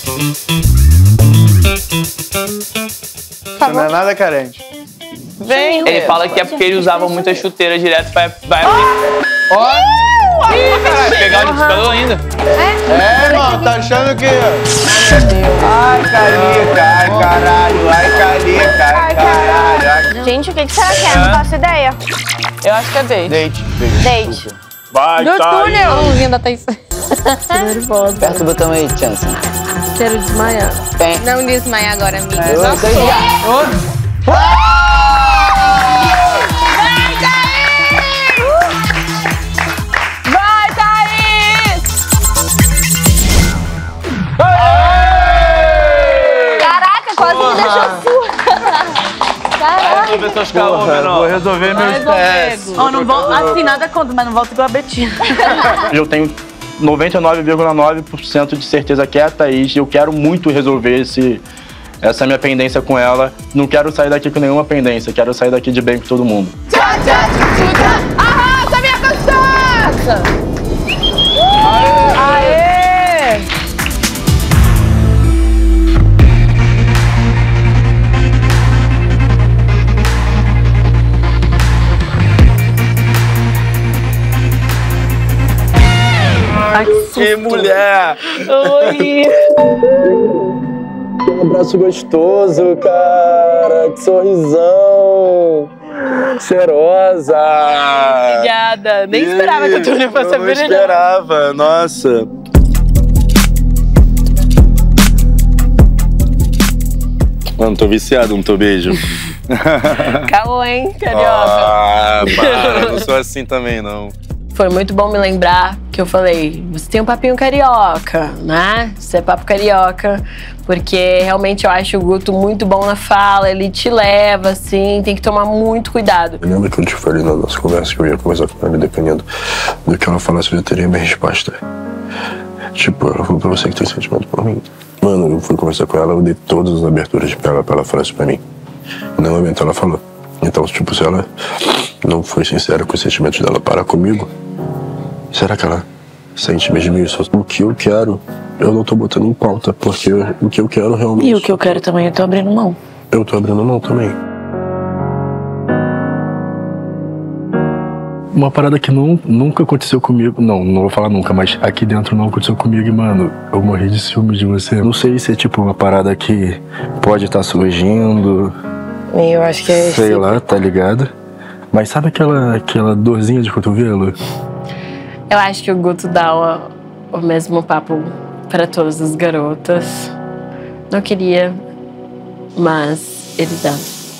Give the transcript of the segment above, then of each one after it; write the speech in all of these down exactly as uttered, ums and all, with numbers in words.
Você não é nada carente. Vem. Ele fala que é porque ele usava muita chuteira direto pra... Vai abrir. Ó! Vai pegar o liquidificador ainda. É, mano, tá achando que... Ai, carica, ai, caralho, ai, carica, ai, caralho. Ai. Gente, o que, que será que é? Não faço ideia. Eu acho que é date. Date. Date. Vai, Do tá túnel! A luzinha da Thaís. Tô nervosa. Aperta o botão aí, Chance. Quero desmaiar. Tem. Não desmaia agora, amiga. Eu Nossa. tô já. Vai, Thaís! Caraca, quase me deixou surda. Caraca. Resolver seus caô, menor. Vou resolver meu estresse. Oh, não volto, assim, nada contra, mas não volto igual a Betina. Eu tenho noventa e nove vírgula nove por cento de certeza que é a Thaís. Eu quero muito resolver esse, essa minha pendência com ela. Não quero sair daqui com nenhuma pendência. Quero sair daqui de bem com todo mundo. Tchau, tchau, tchau, tchau. Arrasa, minha gostosa! Aê! Ai, que susto. Que mulher! Oi! Que abraço gostoso, cara. Que sorrisão. Cheirosa. Obrigada. Nem esperava que a Túlia fosse Eu não brilhar. esperava, nossa. Mano, tô viciado, não tô beijo. Caô, hein, carioca? Ah, para, não sou assim também, não. Foi muito bom me lembrar que eu falei, você tem um papinho carioca, né? Você é papo carioca, porque realmente eu acho o Guto muito bom na fala, ele te leva, assim, tem que tomar muito cuidado. Eu lembro que eu te falei na nossa conversa que eu ia conversar com ela, dependendo do que ela falasse, eu já teria minha resposta. Tipo, eu falei pra você que tem sentimento por mim. Mano, eu fui conversar com ela, eu dei todas as aberturas pra ela, pra ela falar isso pra mim. No momento ela falou. Então, tipo, se ela não foi sincera com os sentimentos dela para comigo, será que ela sente mesmo isso? O que eu quero, eu não tô botando em pauta, porque o que eu quero realmente... E o que eu quero também, eu tô abrindo mão. Eu tô abrindo mão também. Uma parada que não, nunca aconteceu comigo, não, não vou falar nunca, mas aqui dentro não aconteceu comigo e, mano, eu morri de ciúme de você. Não sei se é tipo uma parada que pode estar surgindo, Eu acho que é sei lá, tá ligado? Mas sabe aquela, aquela dorzinha de cotovelo? Eu acho que o Guto dá o, o mesmo papo para todas as garotas. Não queria, mas ele dá.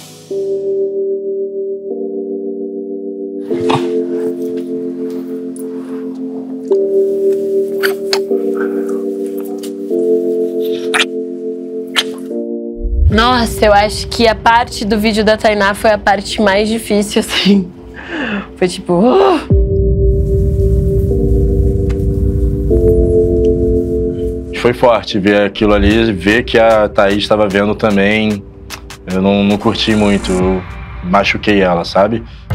Nossa, eu acho que a parte do vídeo da Tainá foi a parte mais difícil, assim. Foi tipo... Uh! Foi forte ver aquilo ali, ver que a Thaís estava vendo também. Eu não, não curti muito, eu machuquei ela, sabe?